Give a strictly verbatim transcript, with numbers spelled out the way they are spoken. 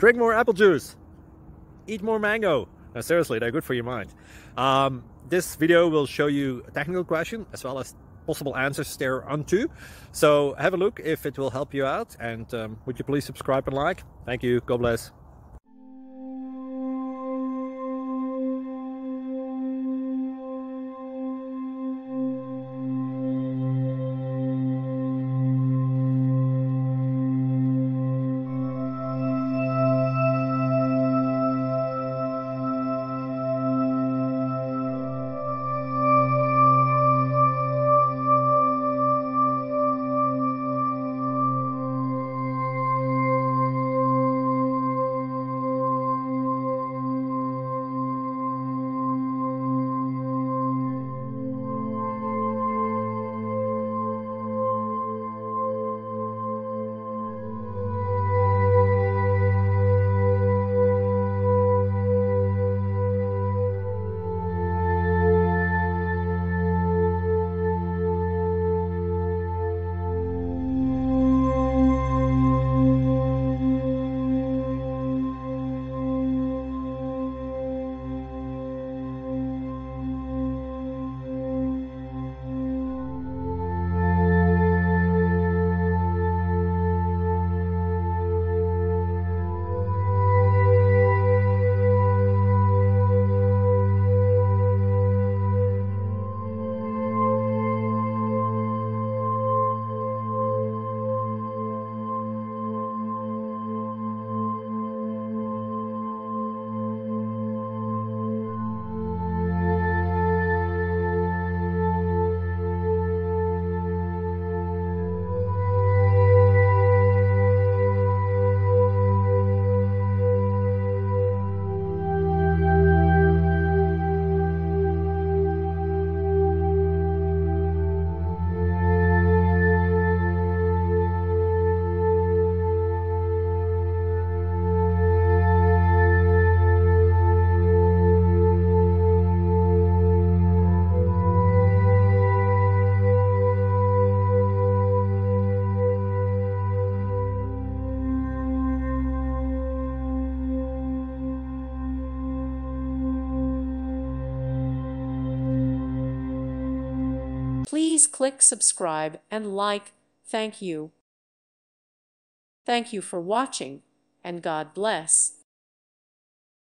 Drink more apple juice. Eat more mango. No, seriously, they're good for your mind. Um, this video will show you a technical question as well as possible answers thereunto. So have a look if it will help you out, and um, would you please subscribe and like? Thank you. God bless. Please click subscribe and like. Thank you. Thank you for watching, and God bless.